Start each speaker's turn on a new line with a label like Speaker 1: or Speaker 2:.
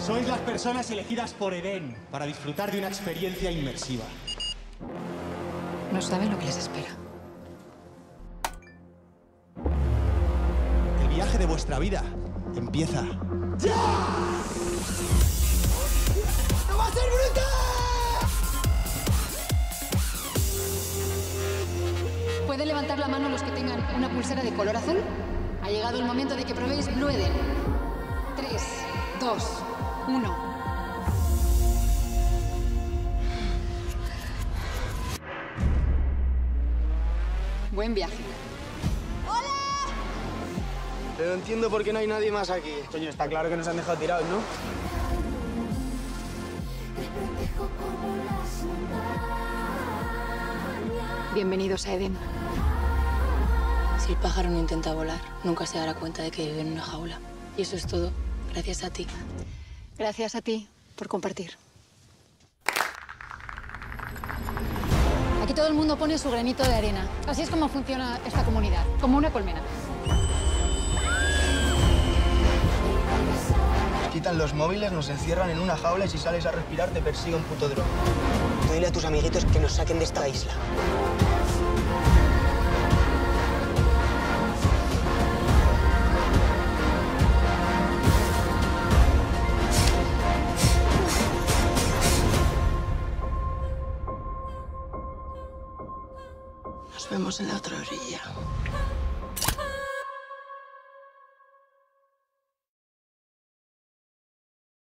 Speaker 1: Sois las personas elegidas por Eden para disfrutar de una experiencia inmersiva.
Speaker 2: No saben lo que les espera.
Speaker 1: El viaje de vuestra vida empieza ¡ya! ¡No va a ser brutal!
Speaker 2: ¿Pueden levantar la mano los que tengan una pulsera de color azul? Ha llegado el momento de que probéis Blue Eden. 3, 2, 1. Buen viaje.
Speaker 3: Pero no entiendo por qué no hay nadie más aquí.
Speaker 4: Coño, está claro que nos han dejado tirados, ¿no?
Speaker 2: Bienvenidos a Eden.
Speaker 5: Si el pájaro no intenta volar, nunca se dará cuenta de que vive en una jaula. Y eso es todo, gracias a ti.
Speaker 2: Gracias a ti por compartir. Aquí todo el mundo pone su granito de arena. Así es como funciona esta comunidad, como una colmena.
Speaker 3: Quitan los móviles, nos encierran en una jaula y si sales a respirar te persigue un puto dron. Tú dile a tus amiguitos que nos saquen de esta isla. Nos vemos en la otra orilla.